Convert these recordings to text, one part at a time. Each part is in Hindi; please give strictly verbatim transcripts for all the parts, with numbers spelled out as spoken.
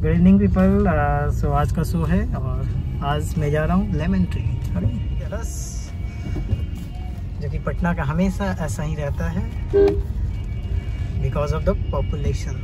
Good evening people. सो आज का शो है और आज मैं जा रहा हूँ लेमन ट्री। अरे रस जो कि पटना का हमेशा ऐसा ही रहता है because of the population.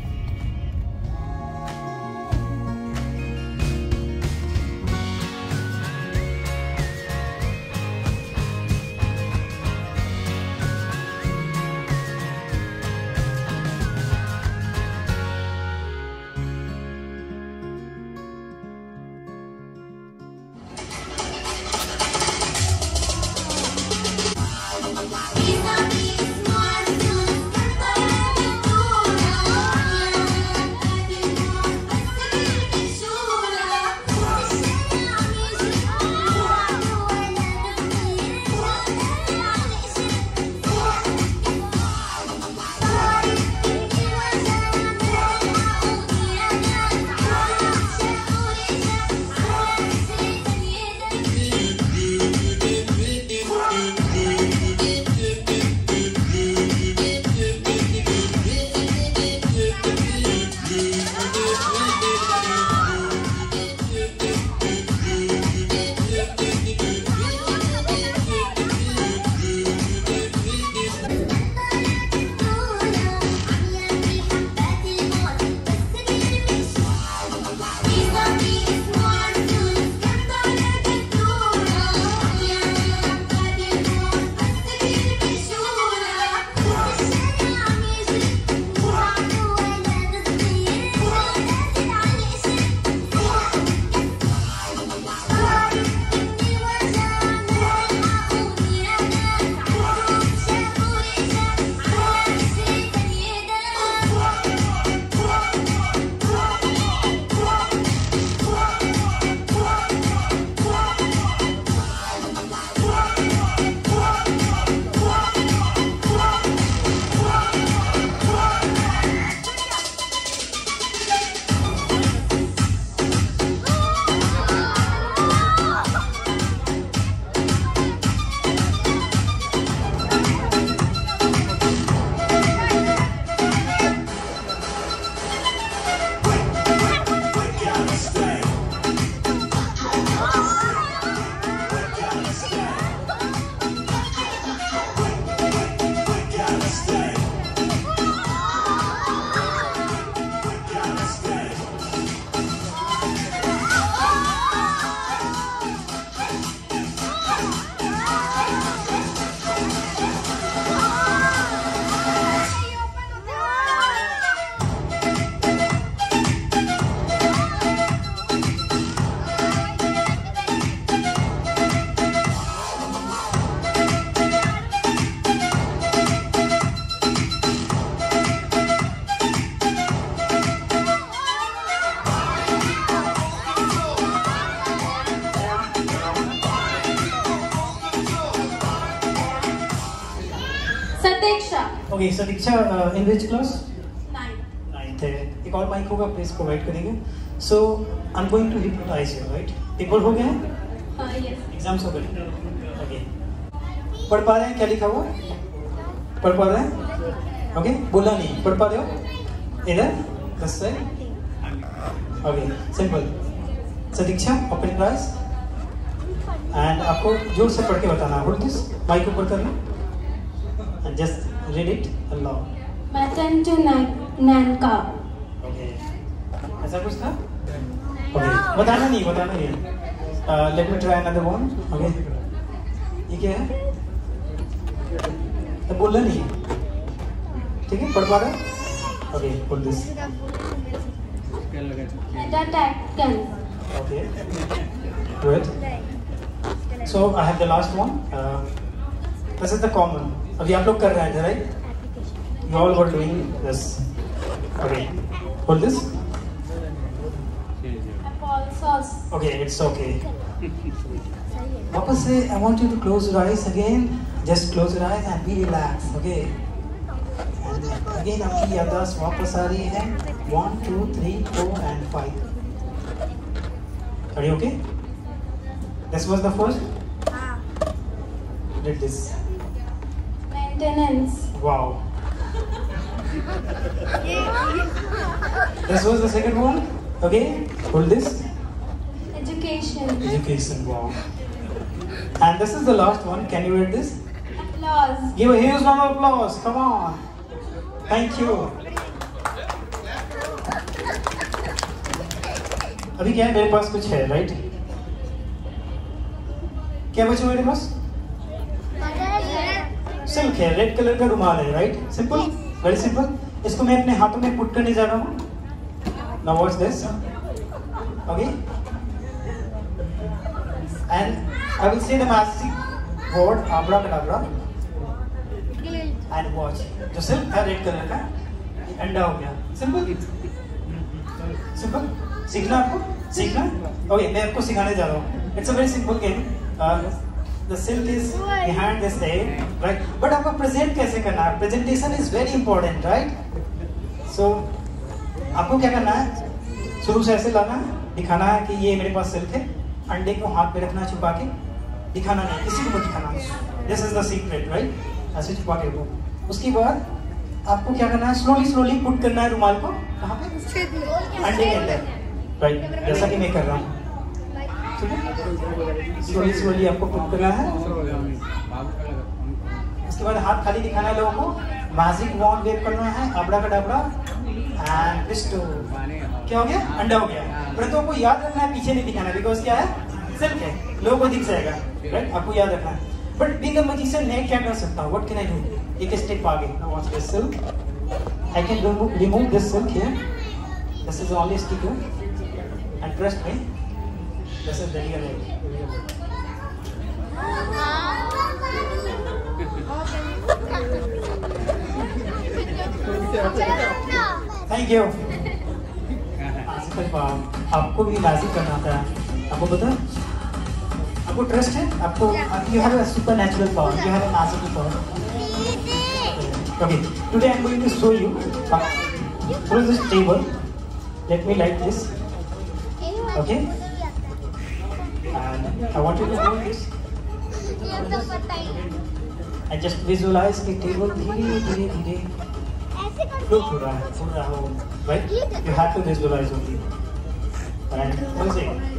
Okay so Diksha in which class? Ninth. Ninth है। एक और माइक होगा प्लीज प्रोवाइड करेंगे। So I am going to hypnotise you, right? Paper हो गया है? हां यस। एग्जाम्स हो गए? ओके। पढ़ पा रहे हैं क्या लिखा हुआ? पढ़ पा रहे हैं? ओके बोला नहीं, पढ़ पा रहे हो? इधर this side. Okay simple. So Diksha open your eyes and आपको जोर से पढ़ के बताना। होल्ड दिस, माइक ऊपर करना and just read it aloud. Matan to Nanka. Okay. ऐसा कुछ था? Okay. बताना नहीं, बताना नहीं. Uh, let me try another one. Okay. ये क्या है? तो बोलना नहीं. ठीक है? पढ़ पा रहा? Okay. hold this. Attacken. Okay. Good. So I have the last one. Uh, this is the common. अभी आप लोग कर रहे हैं right? You all were doing this. Okay. Hold this. Apple sauce. Okay, it's okay. वापस से I want you to close your eyes again. Just close your eyes and be relaxed. Okay. And again आपकी याददाश्त वापस आ रही है. One, two, three, four, and five. Are you okay? This was the first. Did this. Maintenance. Wow. This was the second one. Okay, hold this. Education. Education, wow. And this is the last one. Can you read this? Applause. Give a huge round of applause. Come on. Thank you. अभी क्या है मेरे पास कुछ है, राइट? क्या बचा मेरे पास? सिल्क है, रेड कलर का रुमाल है, राइट? Simple, very simple. इसको मैं अपने हाथों में पुट करने जा रहा हूँ. Now watch this. Okay. And I will say the magic word abracadabra. And watch. जो सिल्क था रेड कलर का, अंडा हो गया. Simple, simple. सीखना आपको? सीखना? ओके, मैं आपको सिखाने जा रहा हूँ. It's a very simple game. Uh, the silk is behind this head, right? But आपको present कैसे करना है? Presentation is very important, right? So आपको क्या करना है? शुरू से ऐसे लाना है, दिखाना है कि ये मेरे पास सिल्क है. अंडे को हाथ पे रखना छुपा के, दिखाना नहीं, किसी को मत दिखाना. This is the secret, right? ऐसे छुपा के वो. उसके बाद आपको क्या करना है? स्लोली स्लोली पुट करना है रुमाल को. कहाँ पे? अंडे के अंदर. राइट, जैसा कि मैं कर रहा हूँ. ठीक है, स्लोली स्लोली आपको पुट करना है. उसके बाद हाथ खाली दिखाना है लोगों को. मैजिक वॉन्ड वेव करना है, अब्राकडाब्रा एंड क्रिस्टो. क्या हो गया? अंडा हो गया. परंतु आपको याद रखना है, पीछे नहीं दिखाना, बिकॉज क्या है? सिल्क है, लोगों को दिख जाएगा. राइट, आपको याद रखना है. बट बीइंग अ मैजिशियन मैं क्या कर सकता हूँ? What can I do? एक स्टेप आगे. Now watch this silk. I can remove this silk here. This is only sticker. And trust me, this is the real egg. Thank you. आपको भी मैजिक करना आता है. आपको पता? आपको ट्रस्ट है? आपको you have a supernatural power. You have a magical power. Okay. Today I'm going to show you through this table. Let me light this. Okay, and I want you to do this. I just visualize कि टेबल धीरे धीरे धीरे फ्लो हो रहा है, हो रहा हो, right? You have to visualize only. And music.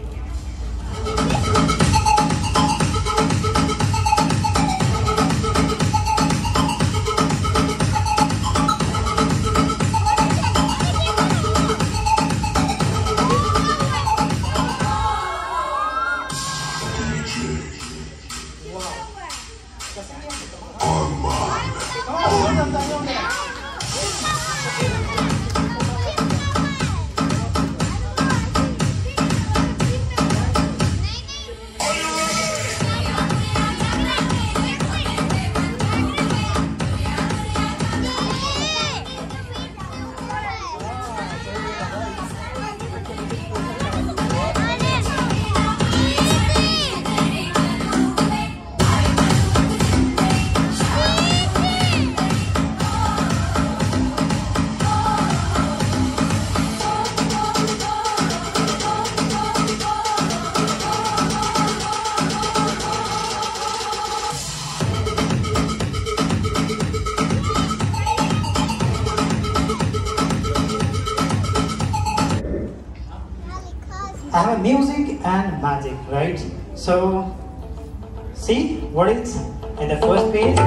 I have music and magic, right? So, see what is in the first page.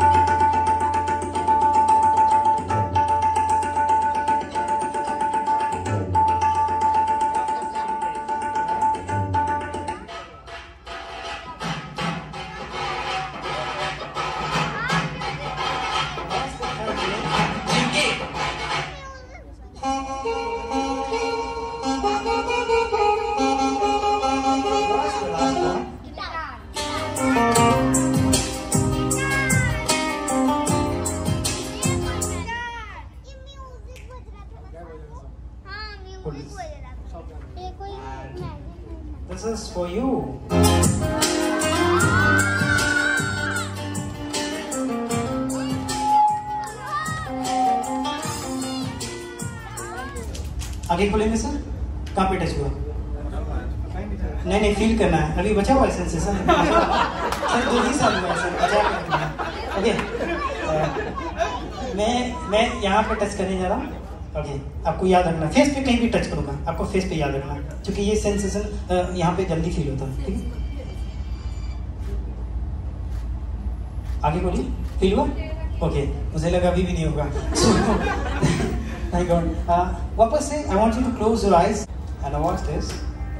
This is for you. आगे खोलेंगे सर. कहाँ पे टच हुआ? नहीं नहीं फील करना है. अभी बचा हुआ है सेंसेशन. सर दो ही साल हुआ है सर. ओके. मैं मैं यहाँ पे टच करने जा रहा हूँ। ओके, आपको याद रखना, फेस पे कहीं भी टच करूँगा, आपको फेस पे याद रखना, क्योंकि ये सेंसेशन यहाँ पे जल्दी फील होता है। ठीक है, आगे बोलिए, फील हुआ? ओके, मुझे लगा अभी भी नहीं होगा। Thank God. वापस से I want you to close your eyes and watch this.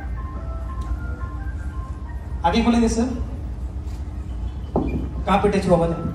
आगे बोलेंगे सर, कहाँ पे टच हुआ बताओ?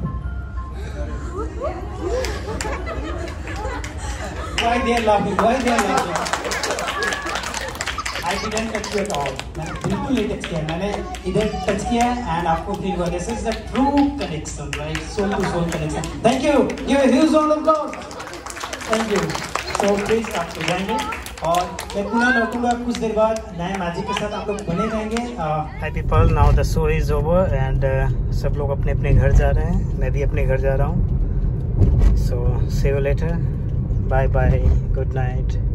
Why they are laughing? Why they are laughing? I didn't touch you at all. मैंने बिल्कुल नहीं टच किया, मैंने इधर टच किया एंड आपको फील हुआ। This is the true connection, right? Soul to soul connection. Thank you. Give a huge round of applause. Thank you. So please आप सो जाएंगे और मैं पुनः लौटूंगा कुछ देर बाद नए मैजिक के साथ, आप लोग बने रहेंगे। Hi people, now the show is over and uh, सब लोग अपने अपने घर जा रहे हैं, मैं भी अपने घर जा रहा हूँ। So see you later. Bye bye. Good night.